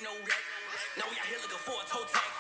know that. Now we out here looking for a toe tag.